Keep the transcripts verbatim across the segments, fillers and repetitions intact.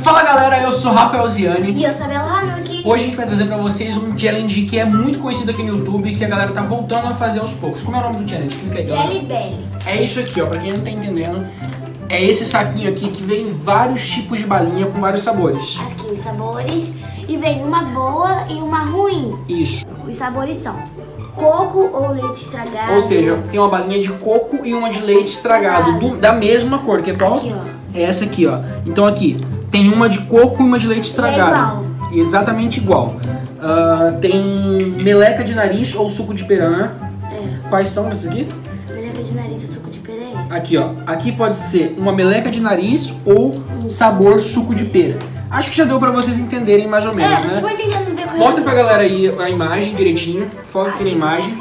Fala galera, eu sou Rafael Ziani. E eu sou a Bela Hanuki. Hoje a gente vai trazer pra vocês um challenge que é muito conhecido aqui no YouTube, que a galera tá voltando a fazer aos poucos. Como é o nome do challenge? Explica aí, galera. Jelly Belly. É isso aqui, ó, pra quem não tá entendendo. É esse saquinho aqui que vem vários tipos de balinha com vários sabores. Aqui os sabores. E vem uma boa e uma ruim. Isso. Os sabores são coco ou leite estragado. Ou seja, tem uma balinha de coco e uma de leite estragado, do, da mesma cor, que é qual? Aqui, ó. É essa aqui, ó. Então aqui, tem uma de coco e uma de leite estragado. É igual. Exatamente igual. Uh, tem meleca de nariz ou suco de piranha. É. Quais são esses aqui? Meleca de nariz ou suco de pera é esse? Aqui, ó. Aqui pode ser uma meleca de nariz ou sabor suco de pera. Acho que já deu pra vocês entenderem mais ou menos, é, vocês né? vão entendendo no decorrer. Mostra pra galera aí a imagem direitinho. Foca aqui na imagem.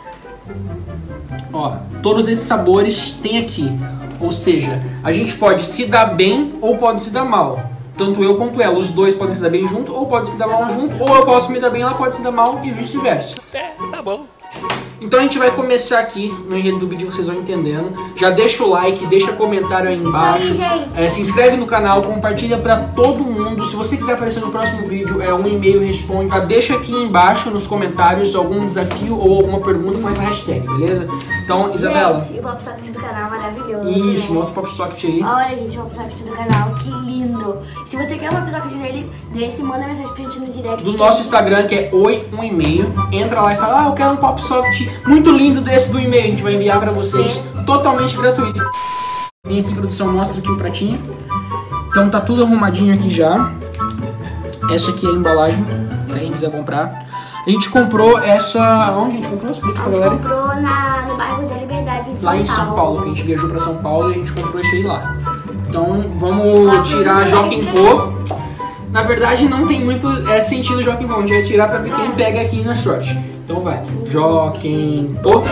Ó, todos esses sabores tem aqui. Ou seja, a gente pode se dar bem ou pode se dar mal. Tanto eu quanto ela. Os dois podem se dar bem junto ou pode se dar mal junto. Ou eu posso me dar bem, ela pode se dar mal e vice-versa. É, tá bom. Então a gente vai começar aqui no enredo do vídeo, vocês vão entendendo. Já deixa o like, deixa comentário aí embaixo. Isso aí, gente. É, se inscreve no canal, compartilha pra todo mundo. Se você quiser aparecer no próximo vídeo, é um e-mail responde. Já deixa aqui embaixo nos comentários algum desafio ou alguma pergunta com essa hashtag, beleza? Então, Isabela. Gente, o Pop Socket do canal é maravilhoso. Isso, né? mostra o Pop Socket aí. Olha, gente, o Pop Socket do canal, que lindo. Se você quer o Pop Socket dele, desse, manda mensagem pra gente no direct. Do nosso Instagram, que é oi um e-mail. Entra lá e fala, ah, eu quero um Pop Socket muito lindo desse do e-mail. A gente vai enviar pra vocês, Sim. totalmente gratuito. Vem aqui, produção, mostra aqui o pratinho. Então tá tudo arrumadinho aqui já. Essa aqui é a embalagem, pra quem quiser comprar. A gente comprou essa... Onde a gente comprou? Explica pra A gente galera. comprou na, no bairro da Liberdade, em São Lá em Paulo. São Paulo, que a gente viajou pra São Paulo e a gente comprou isso aí lá. Então vamos tirar a Joaquim Pô. Na verdade não tem muito é, sentido Joaquim Pô, a gente vai tirar pra ver quem pega aqui na sorte. Então vai, Joaquim Pô.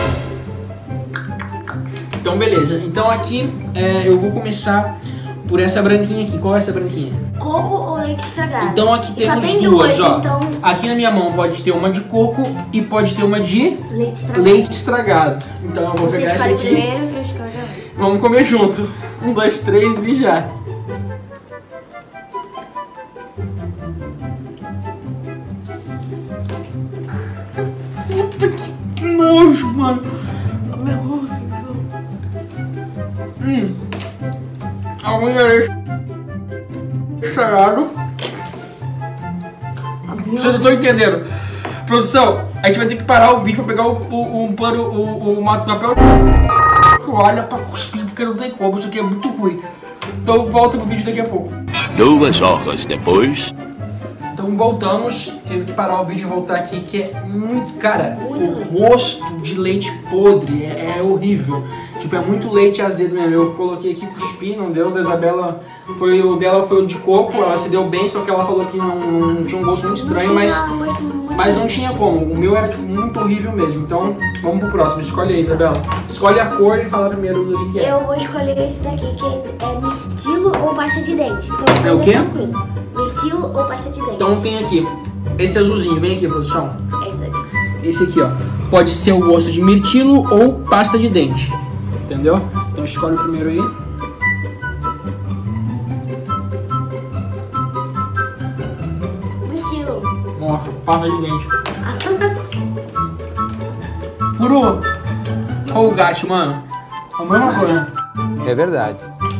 Então beleza, então aqui é, eu vou começar por essa branquinha aqui. Qual é essa branquinha? Coco ou leite estragado? Então aqui E só temos tem duas, ó. Então... Aqui na minha mão pode ter uma de coco e pode ter uma de Leite estragado. leite estragado. Então eu vou Você pegar essa escolhe aqui. primeiro, eu escolho a outra. Vamos comer junto. Um, dois, três e já. Puta que nojo, mano. Hum. A unha é estragado. Vocês não estão entendendo. Produção, a gente vai ter que parar o vídeo pra pegar o, o, o pano, o, o papel toalha pra cuspir, porque não tem como, isso aqui é muito ruim. Então volta pro vídeo daqui a pouco. Duas horas depois. Então voltamos, teve que parar o vídeo e voltar aqui, que é muito, cara, Muito o ruim. gosto de leite podre é, é horrível. Tipo, é muito leite azedo mesmo. Eu coloquei aqui, cuspi, não deu. Da Isabela, foi, o dela foi o de coco, ela se deu bem, só que ela falou que não, não tinha um gosto muito estranho, mas, mas não tinha como. O meu era tipo, muito horrível mesmo. Então, vamos pro próximo. Escolhe aí, Isabela. Escolhe a cor e fala primeiro do que é. Eu vou escolher esse daqui, que é mirtilo ou pasta de dente. Então, É o quê? tranquilo. Mirtilo ou pasta de dente. Então tem aqui, esse azulzinho, vem aqui, produção. É esse daqui. Esse aqui, ó, pode ser o gosto de mirtilo ou pasta de dente, entendeu? Então escolhe o primeiro aí. Mirtilo. Ó, pasta de dente. Puro Colgate, mano. A mesma coisa. É verdade.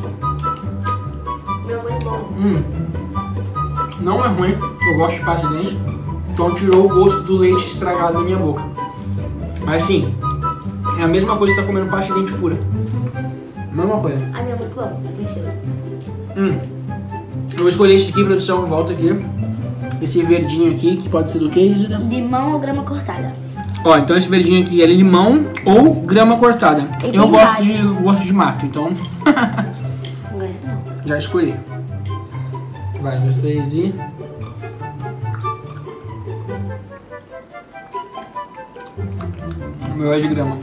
Meu muito bom. Hum. Não é ruim, eu gosto de pasta de dente. Então tirou o gosto do leite estragado da minha boca. Mas assim, é a mesma coisa que tá comendo pasta de dente pura. Mesma coisa. A minha é muito bom. É mirtilo. Hum. Eu vou escolher esse aqui, produção, volta aqui. Esse verdinho aqui, que pode ser do que, Isa? Limão ou grama cortada? Ó, então esse verdinho aqui é limão ou grama cortada. E Eu tem gosto galho. de, gosto de mato, então Não gosto não. já escolhi. Vai, dois, três e... O meu é de grama.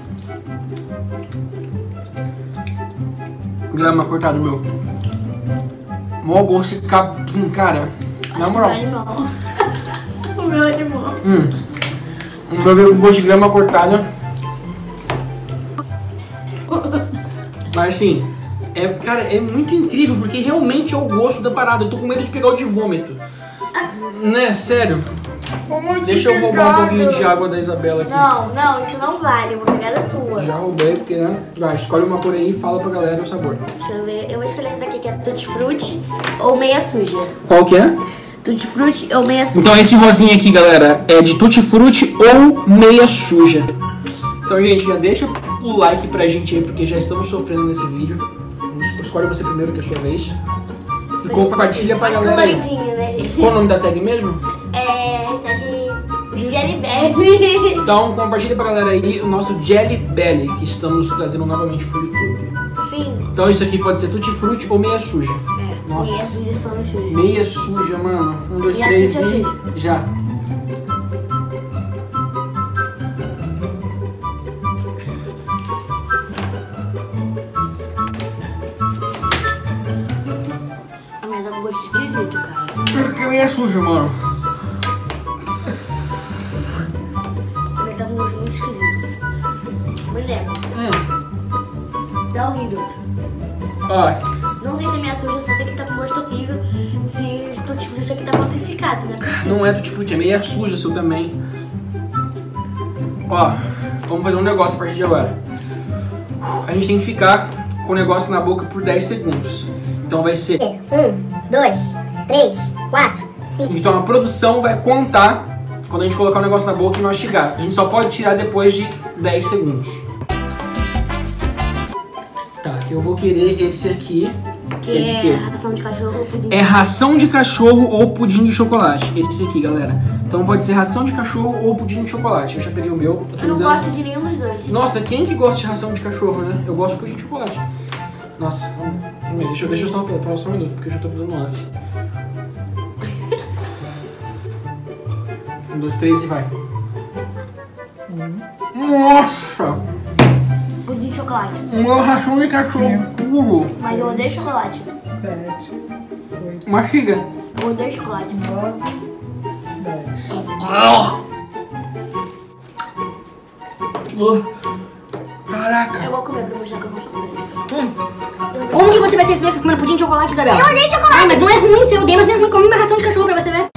Grama cortada, meu. Mó gosto de capim, cara. Na moral. O meu é limão. O meu é limão. Hum. O meu veio com gosto de grama cortada. Mas assim, É, cara, é muito incrível, porque realmente é o gosto da parada. Eu tô com medo de pegar o de vômito. Né, sério. Deixa eu roubar um pouquinho de água da Isabela aqui. Não, não, isso não vale. Eu vou pegar a tua. Já roubei, porque, né? Vai, escolhe uma cor aí e fala pra galera o sabor. Deixa eu ver. Eu vou escolher essa daqui, que é Tutti Frutti ou meia suja. Qual que é? Tutti Frutti ou meia suja. Então esse rosinha aqui, galera, é de Tutti Frutti ou meia suja. Então, gente, já deixa o like pra gente aí, porque já estamos sofrendo nesse vídeo. Escolhe você primeiro, que é a sua vez. E compartilha pra Mais galera. coloridinho, né, gente? Qual o nome da tag mesmo? É, hashtag Jelly Belly. Então compartilha pra galera aí o nosso Jelly Belly, que estamos trazendo novamente pro YouTube. Sim. Então isso aqui pode ser Tutti Frutti ou meia suja. É, Nossa. meia suja são sujas. Meia suja, mano. Um, dois, E a três Tutti e... suja? Já. Ah, mas é um gosto esquisito, cara. Porque é meia suja, mano. Ele tá com um gosto muito esquisito. Mulher, Hum. dá horrível. Ó, Não sei se é minha suja, só sei que tá com gosto horrível. Se Tutti Frutti isso aqui tá falsificado, né? não é Tutti Frutti, é meia suja seu também. Ó, vamos fazer um negócio a partir de agora. A gente tem que ficar com o negócio na boca por dez segundos. Então vai ser... Um, dois, três, quatro, cinco. Então a produção vai contar quando a gente colocar o negócio na boca e mastigar. A gente só pode tirar depois de dez segundos. Tá, eu vou querer esse aqui. Que Que é de é quê? ração de cachorro ou pudim. É ração de cachorro ou pudim de chocolate. Esse aqui, galera. Então pode ser ração de cachorro ou pudim de chocolate. Eu já peguei o meu. Eu não gosto de nenhum dos dois. Nossa, quem que gosta de ração de cachorro, né? Eu gosto de pudim de chocolate. Nossa, vamos ver. Deixa, eu- deixa eu só parar só um minuto, porque eu já tô dando ânsia. Um, dois, três e vai. Nossa! Pudim de chocolate. Uma ração de cachorro puro. Mas eu odeio chocolate. Mastiga. Eu odeio chocolate. Ah. Uh. Caraca. Eu vou comer pra mostrar que eu não sou fresca. Hum. Como que você vai ser fresca comendo pudim de chocolate, Isabela? Eu odeio chocolate. Ah, mas não é ruim, você odeia, mas não é ruim. Come uma ração de cachorro pra você ver.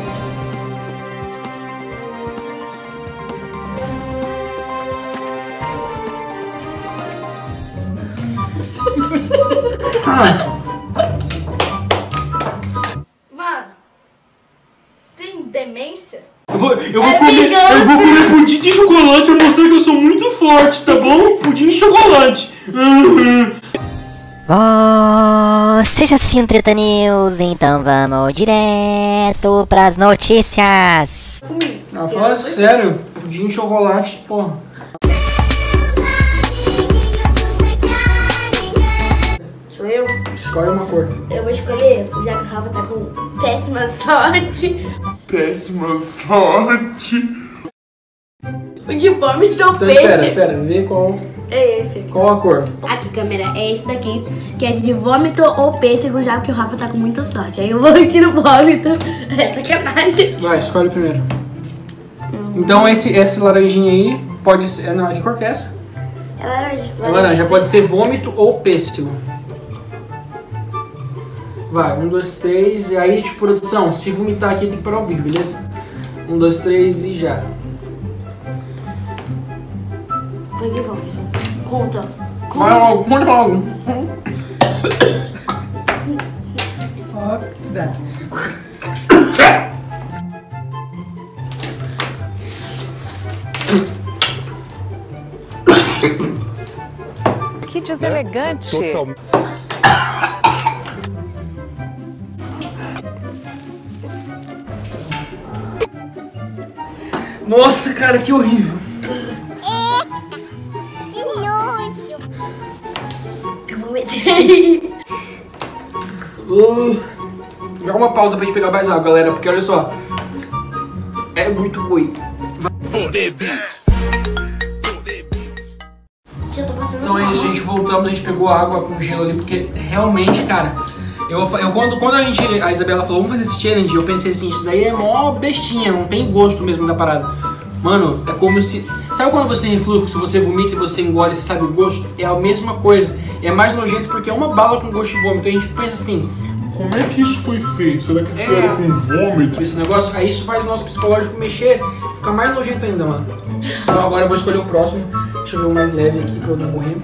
Ah. Mano, você tem demência? Eu vou, eu vou É comer, vingança. eu vou comer pudim de chocolate pra mostrar que eu sou muito forte, tá bom? Pudim de chocolate. Uhum. Você já assistiu um Treta News? Então vamos direto pras notícias. Não, fala sério. Pudim de chocolate, porra. Sou eu? Escolhe uma cor. Eu vou escolher, já que o Rafa tá com péssima sorte. Péssima sorte. O de vômito ou Então espera, peixe. espera, vê qual, É esse. qual a cor. Aqui, câmera, é esse daqui, que é de vômito ou pêssego, já que o Rafa tá com muita sorte. Aí eu vou tirar o vômito. É sacanagem. Vai, escolhe primeiro. Então esse, esse laranjinha aí pode ser... Não, que cor que é essa? É laranja. É laranja, pode ser vômito ou pêssego. Vai, um, dois, três, e aí, tipo, produção, se vomitar aqui tem que parar o vídeo, beleza? Um, dois, três e já. Foi de vômito. Conta. Vai logo, conta logo. Que deselegante. Nossa, cara, que horrível. Eu vomitei. Uh, dá uma pausa pra gente pegar mais água, galera, porque olha só. É muito ruim. Já tô passando Então é mal. isso, gente, voltamos, a gente pegou a água com gelo ali, porque realmente, cara, eu, eu quando, quando a gente, a Isabela falou, vamos fazer esse challenge, eu pensei assim, isso daí é mó bestinha, não tem gosto mesmo da parada. Mano, é como se... Sabe quando você tem refluxo, você vomita e você engole e você sabe o gosto? É a mesma coisa. É mais nojento porque é uma bala com gosto de vômito. Então a gente pensa assim... Como é que isso foi feito? Será que É. fizeram com vômito? Esse negócio, aí isso faz o nosso psicológico mexer, fica mais nojento ainda, mano. Então agora eu vou escolher o próximo. Deixa eu ver o mais leve aqui pra eu não morrer.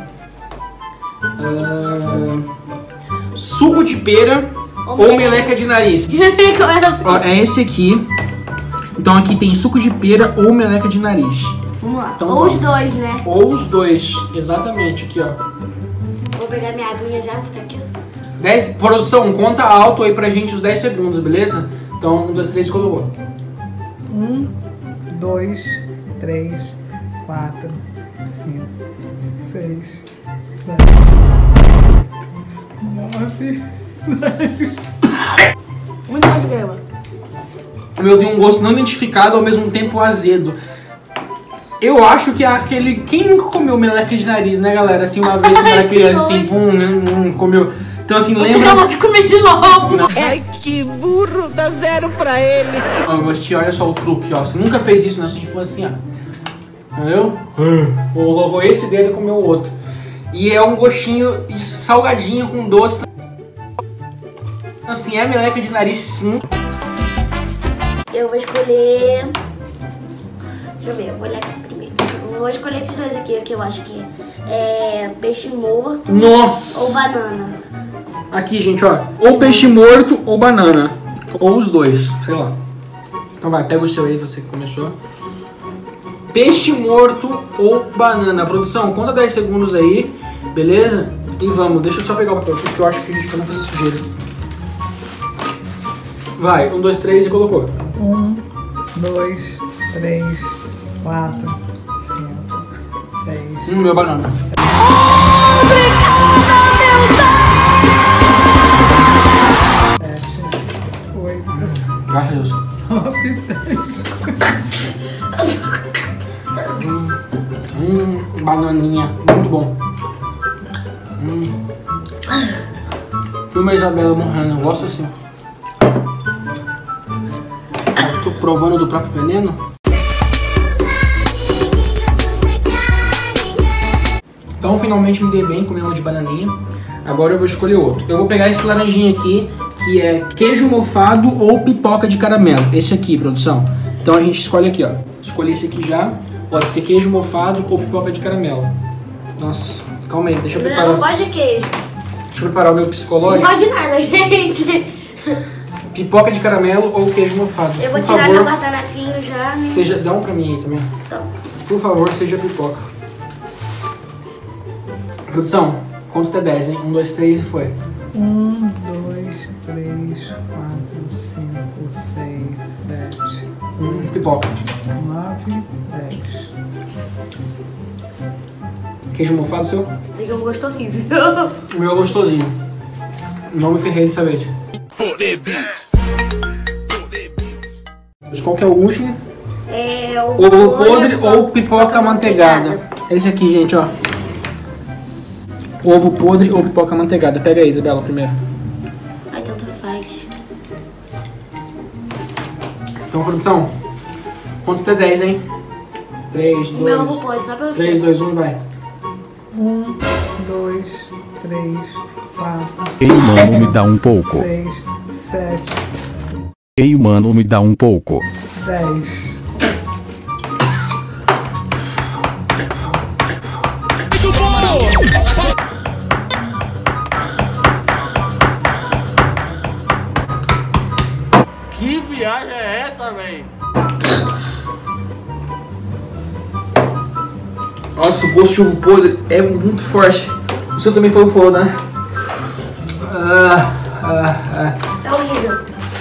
Ah, suco de pera ou meleca de nariz. Ó, é esse aqui. Então aqui tem suco de pera ou meleca de nariz. Vamos lá. Então, Ou vamos. os dois, né? Ou os dois, exatamente, aqui ó. Vou pegar minha aguinha já, ficar aqui. dez, produção, conta alto aí pra gente os dez segundos, beleza? Então, um, dois, três, colocou. Um, dois, três, quatro, cinco, seis, sete, nove, dez. Muito mais grama. O meu tem um gosto não identificado, ao mesmo tempo azedo. Eu acho que é aquele... Quem nunca comeu meleca de nariz, né, galera? Assim, uma vez quando era criança, assim, pum, hum, hum, comeu... Então, assim, Você lembra... acabou de comer de novo. Não. Ai, que burro, dá zero pra ele. Ó, Agostinho, olha só o truque, ó. Você nunca fez isso na sua infância, assim, ó. Entendeu? Colocou esse dedo e comeu o outro. E é um gostinho de salgadinho com doce. Assim, é meleca de nariz, sim. Eu vou escolher... Deixa eu ver, eu vou olhar aqui primeiro. Eu vou escolher esses dois aqui, que eu acho que é peixe morto Nossa! ou banana. Aqui, gente, ó. Ou peixe morto ou banana. Ou os dois, sei lá. Então vai, pega o seu aí, você que começou. Peixe morto ou banana. Produção, conta dez segundos aí, beleza? E vamos, deixa eu só pegar o papel, porque eu acho que a gente pra não fazer sujeira. Vai, um, dois, três e colocou. Um, dois, três, quatro, cinco, seis, Hum, meu banana. sete, oito, Graças a Deus. nove, dez. Hum, bananinha, muito bom. Hum. Filma a Isabela morrendo, eu gosto assim. Eu tô provando do próprio veneno. Então finalmente me dei bem comendo uma de bananinha. Agora eu vou escolher outro. Eu vou pegar esse laranjinha aqui, que é queijo mofado ou pipoca de caramelo. Esse aqui, produção. Então a gente escolhe aqui, ó. Escolhi esse aqui já. Pode ser queijo mofado ou pipoca de caramelo. Nossa, calma aí, deixa eu Eu não preparar. gosto de queijo. Deixa eu preparar o meu Não psicológico. gosto de nada, gente. Pipoca de caramelo ou queijo mofado. Eu vou Por tirar favor, meu guardanafinho já. Né? seja... Dá um pra mim aí também. Então, Por favor, seja pipoca. Produção, conta até dez, hein? um, dois, três e foi. Um, dois, três, quatro, cinco, seis, sete, Hum, pipoca. nove, dez. Queijo mofado seu? esse aqui é um gosto horrível. O meu é gostosinho. Não me ferrei dessa vez. Mas qual que é o último? É Ovo podre ou pipoca amanteigada. Esse aqui, gente, ó. Ovo podre ou pipoca amanteigada. Pega aí, Isabela, primeiro. Ai, tanto faz. Então, produção, conta até dez, hein? três, O meu ovo dois, pode, só pra eu três, dois, um, vai. Um, dois, três, quatro, Ei, mano, me dá um pouco. seis, sete, Ei, mano, me dá um pouco. dez. Que viagem é essa, véi? Nossa, o gosto de ovo podre é muito forte. O seu também foi o fogo, né? Ah, ah, ah. É horrível.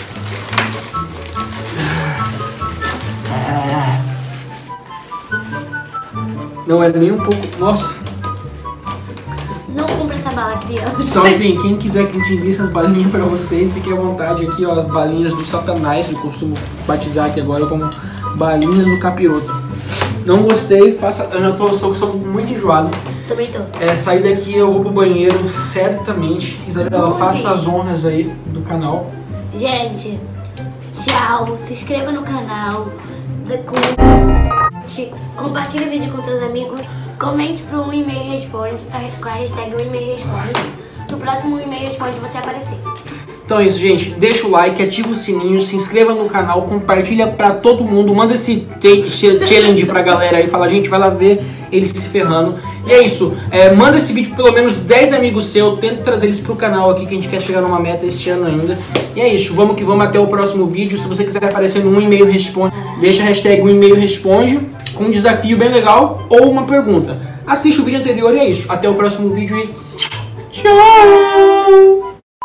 Não é nem um pouco. Nossa. Não compra essa bala, criança. Então, assim, quem quiser que a gente envie essas balinhas pra vocês, fiquem à vontade aqui, ó. Balinhas do Satanás, eu costumo batizar aqui agora como balinhas do capiroto. Não gostei, faça. Eu já tô, estou, estou muito enjoado. Também tô. É, sair daqui eu vou pro banheiro, certamente. Isabela, Use. faça as honras aí do canal. Gente, tchau. Se inscreva no canal. Com... curte, compartilhe o vídeo com seus amigos, comente pro um e-mail responde, com a hashtag um e-mail responde. No próximo um e-mail responde você aparecer. Então é isso, gente. Deixa o like, ativa o sininho, se inscreva no canal, compartilha pra todo mundo, manda esse take challenge pra galera aí, fala, gente, vai lá ver eles se ferrando. E é isso, é, manda esse vídeo pra pelo menos dez amigos seus, tenta trazer eles pro canal aqui, que a gente quer chegar numa meta este ano ainda. E é isso, vamos que vamos até o próximo vídeo. Se você quiser aparecer no um e-mail responde, deixa a hashtag um e-mail responde, com um desafio bem legal ou uma pergunta. Assiste o vídeo anterior e é isso. Até o próximo vídeo e tchau!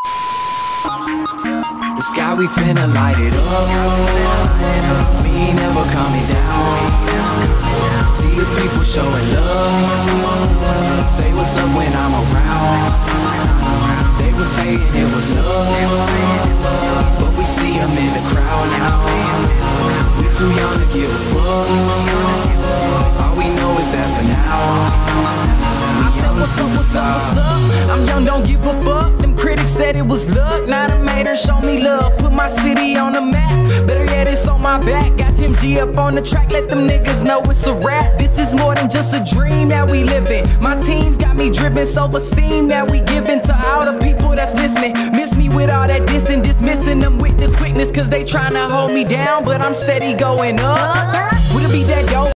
The sky we finna light it up. We ain't never coming down. See the people showing love. Say what's up when I'm around. They were saying it was love, but we see them in the crowd now. We too young to give a fuck. All we know is that for now. What's up, what's up, what's up? I'm young, don't give a fuck. Them critics said it was luck. Now the haters show me love. Put my city on the map. Better yet, it's on my back. Got Tim G up on the track. Let them niggas know it's a rap. This is more than just a dream that we living. My team's got me driven, self-esteem that we giving to all the people that's listening. Miss me with all that dissing, dismissing them with the quickness, cause they tryna hold me down, but I'm steady going up. Would it be that dope?